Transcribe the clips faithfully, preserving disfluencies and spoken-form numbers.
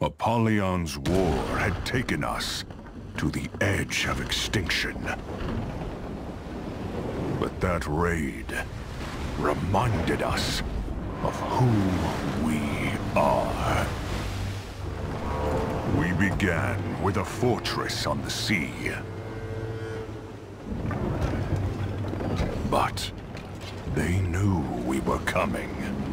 Apollyon's war had taken us to the edge of extinction. But that raid reminded us of who we are. We began with a fortress on the sea. But they knew we were coming.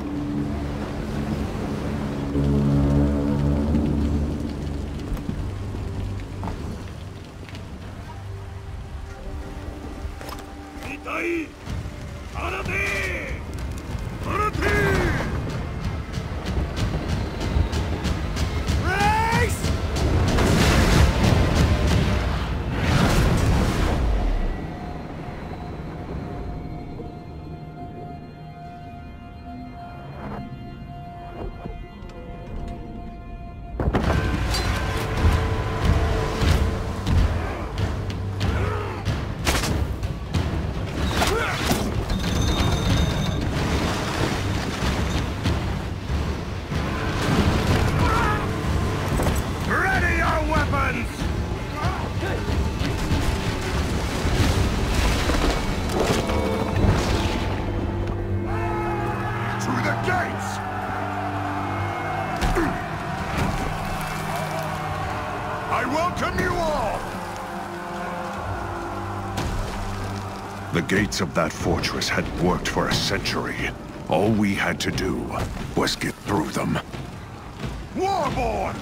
The gates of that fortress had worked for a century. All we had to do was get through them. Warborn!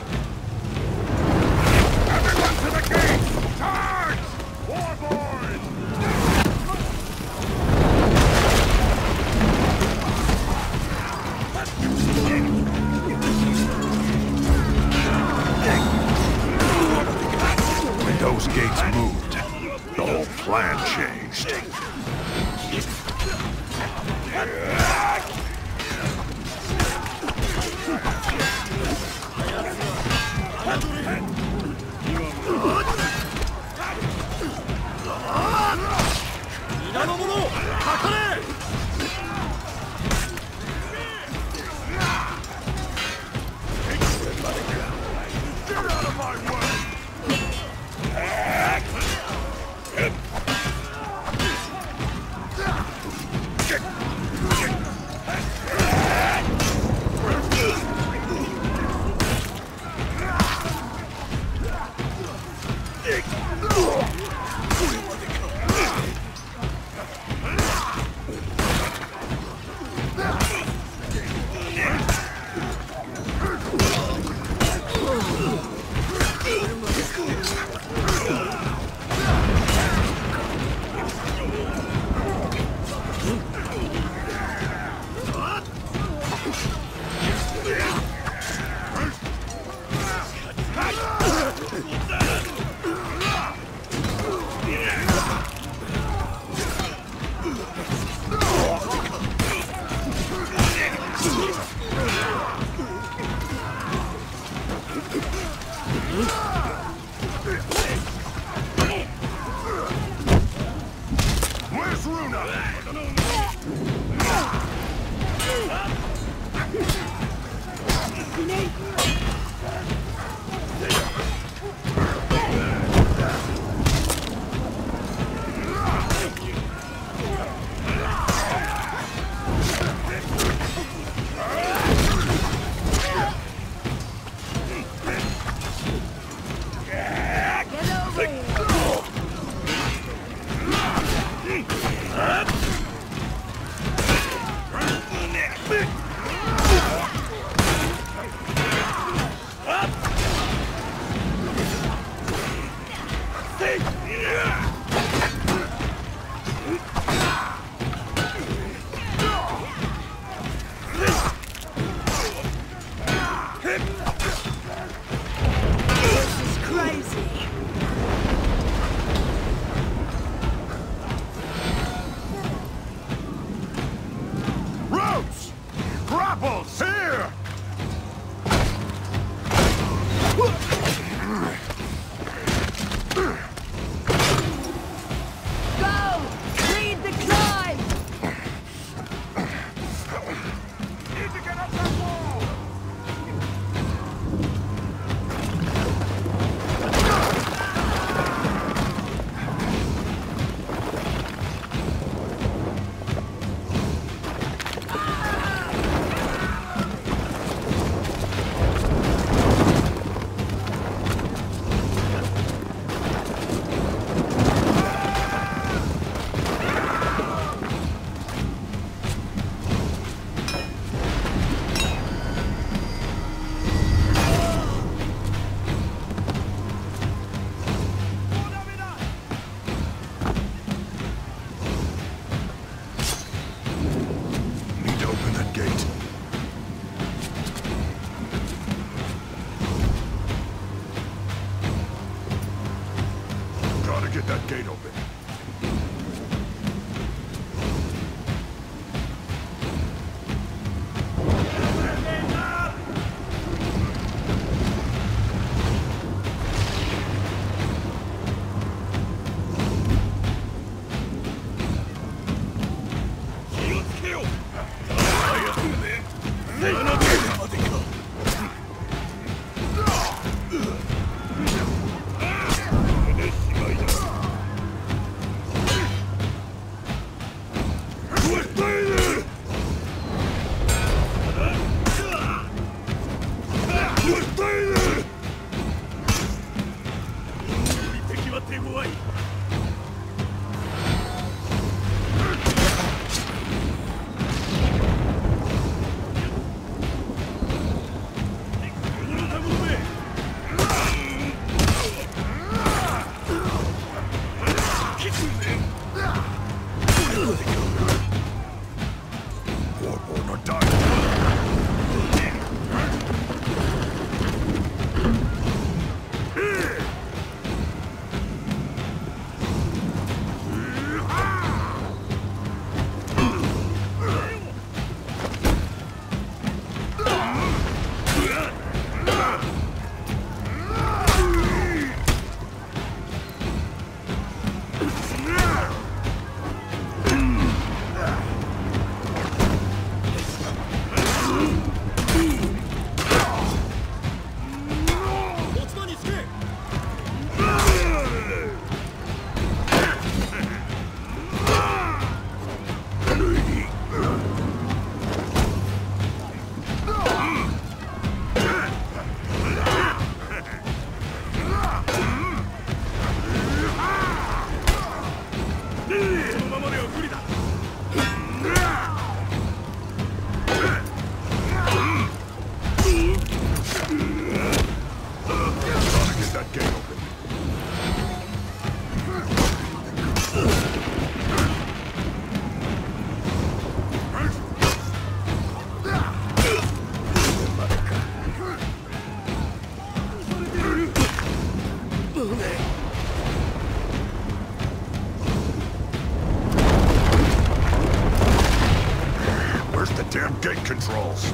Everyone to the gates! Charge! Warborn! When those gates moved, the whole plan changed. Gotta get that gate open. Gate controls.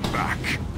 back.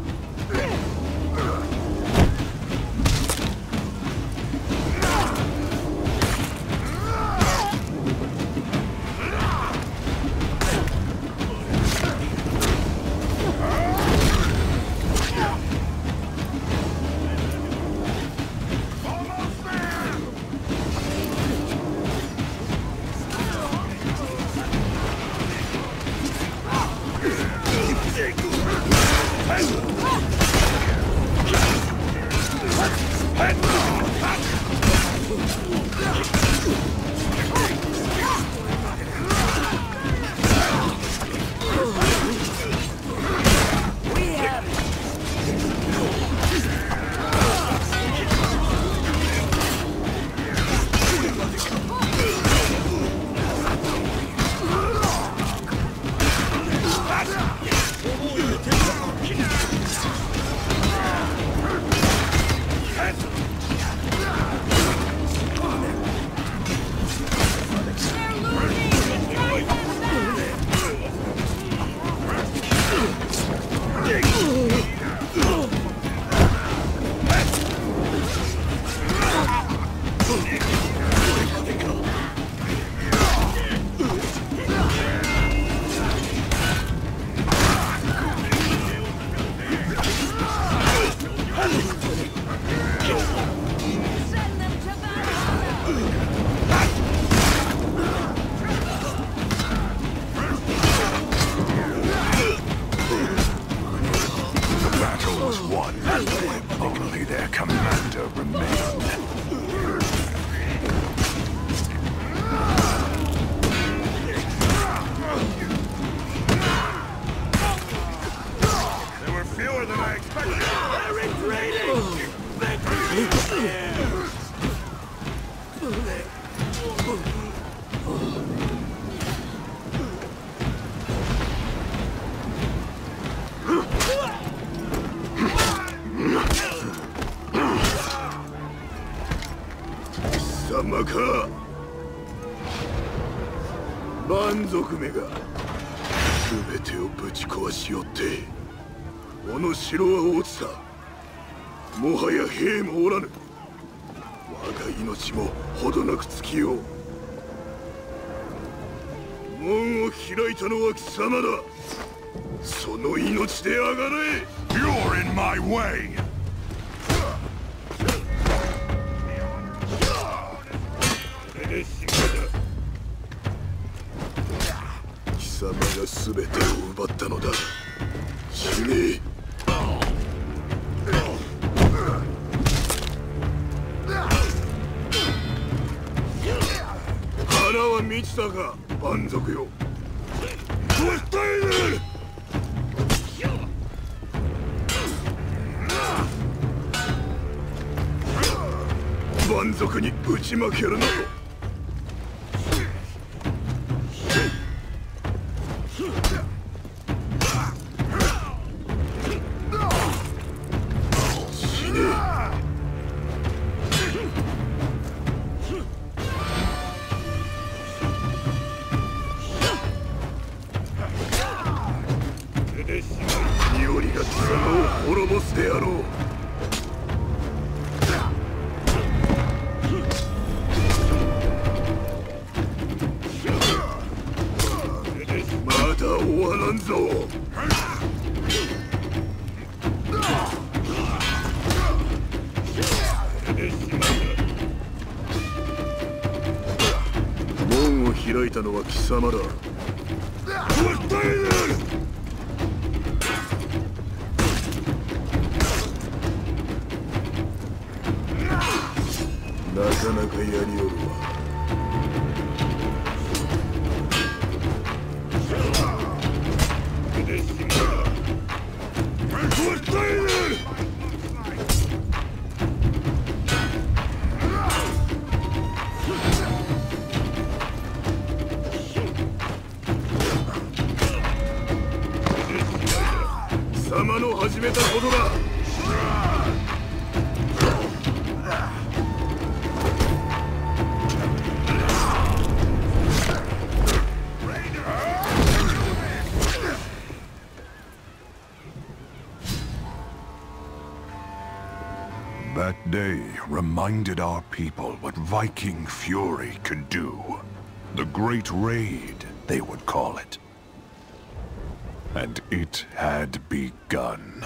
Only their commander remained. There were fewer than I expected. They're invading!貴様か。蛮族めが全てをぶち壊しよってこの城は落ちた。もはや兵もおらぬ。我が命もほどなく尽きよう。門を開いたのは貴様だ。その命であがれ。 You're in my way! 貴様が全てを奪ったのだ。死ね。腹は満ちたか、蛮族よ。蛮族に打ち負けるなと。死ね。日和が貴様を滅ぼすであろう。終わらんぞ。門を開いたのは貴様だ。なかなかやりおるわ。貴様の始めたことだ。 That day reminded our people what Viking fury could do. The Great Raid, they would call it. And it had begun.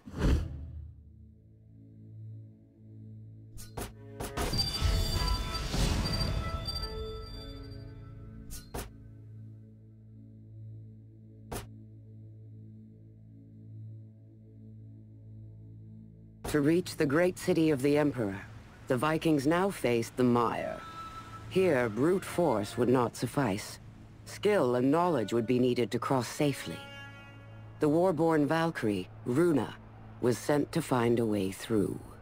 To reach the great city of the Emperor, the Vikings now faced the Mire. Here, brute force would not suffice. Skill and knowledge would be needed to cross safely. The war-born Valkyrie, Runa, was sent to find a way through.